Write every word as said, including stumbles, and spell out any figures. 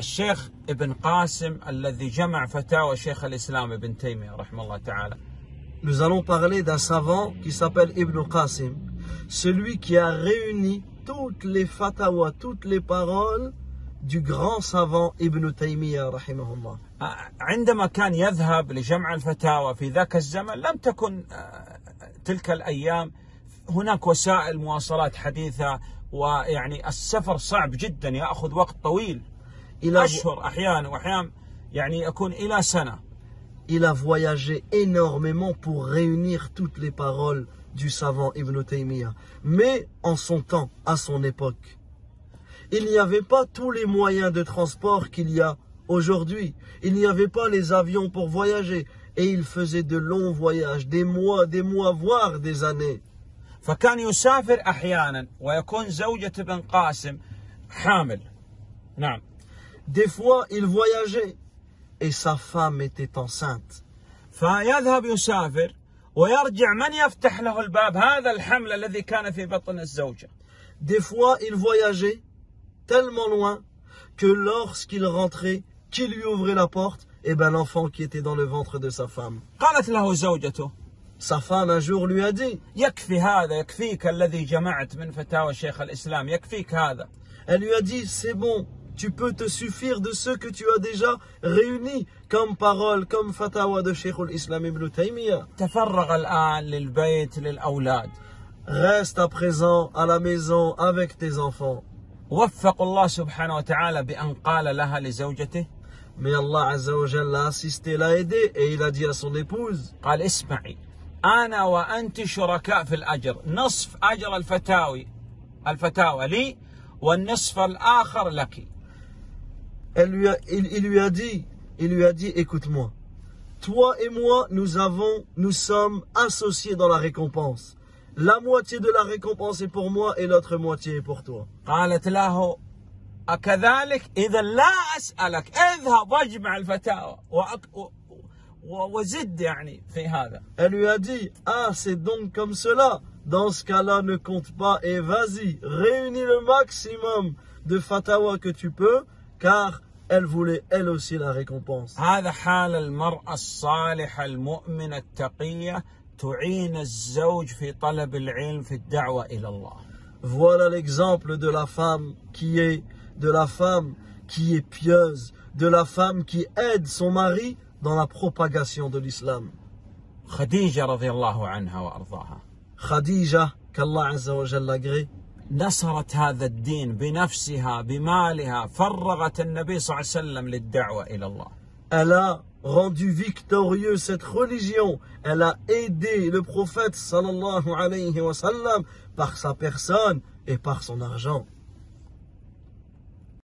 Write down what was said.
الشيخ ابن قاسم الذي جمع فتاوى شيخ الإسلام ابن تيمية رحمه الله تعالى. Nous allons parler d'un savant qui s'appelle Ibn Qasim, celui qui a réuni toutes les fatawas, toutes les paroles du grand savant Ibn Taymiyyah rahimahullah. عندما كان يذهب لجمع الفتاوى في ذاك الزمن لم تكن تلك الأيام هناك وسائل مواصلات حديثة، ويعني السفر صعب جدا يأخذ وقت طويل أشهر أحيانا وأحيانا يعني يكون إلى سنة. Il a voyagé énormément pour réunir toutes les paroles du savant Ibn Taymiyyah. Mais en son temps, à son époque, il n'y avait pas tous les moyens de transport qu'il y a aujourd'hui. Il n'y avait pas les avions pour voyager. Et il faisait de longs voyages, des mois, des mois, voire des années. فكان يسافر أحيانا ويكون زوجة ابن قاسم حامل. نعم. Des fois, il voyageait et sa femme était enceinte. فيذهب يسافر ويرجع من يفتح له الباب؟ هذا الحمل الذي كان في بطن الزوجة. Des fois, il voyageait tellement loin que lorsqu'il rentrait, qui lui ouvrait la porte? Eh ben l'enfant qui était dans le ventre de sa femme. قالت له زوجته. Sa femme un jour lui a dit. يكفي هذا، يكفيك الذي جمعت من فتاوى شيخ الإسلام، يكفيك هذا. Elle lui a dit, c'est bon, tu peux te suffire de ce que tu as déjà réuni comme parole, comme fatawa de Cheikh al-Islam Ibn Taymiyyah. تفرغ الآن للبيت للأولاد. Reste à présent à la maison avec tes enfants. وفق الله سبحانه وتعالى بأن قال لها لزوجته. Mais Allah Azza wa Jalla l'a assisté, l'a aidé et il a dit à son épouse. قال اسمعي أنا وأنت شركاء في الأجر، نصف أجر الفتاوي الفتاوى لي والنصف الآخر لك. Elle lui a, il, il lui a dit, il lui a dit, écoute-moi, toi et moi, nous avons, nous sommes associés dans la récompense. La moitié de la récompense est pour moi et l'autre moitié est pour toi. قالت له أكذلك إذا لا أسألك اذهب واجمع الفتاوى وزد يعني في هذا. Elle lui a dit, ah c'est donc comme cela. Dans ce cas-là, ne compte pas et vas-y, réunis le maximum de fatawa que tu peux, car elle voulait elle aussi la récompense. هذا حال المرأة الصالحة المؤمنة التقية تعين الزوج في طلب العلم في الدعوة إلى الله. Voilà l'exemple de la femme qui est de la femme qui est pieuse, de la femme qui aide son mari dans la propagation de l'islam. خديجة رضي الله عنها وأرضاها. Khadija, qu'Allah Azza wa Jalla agrée, نصرت هذا الدين بنفسها بمالها، فرغت النبي صلى الله عليه وسلم للدعوة إلى الله. Elle a rendu victorieux cette religion. Elle a aidé le prophète sallallahu alayhi wa sallam par sa personne et par son argent.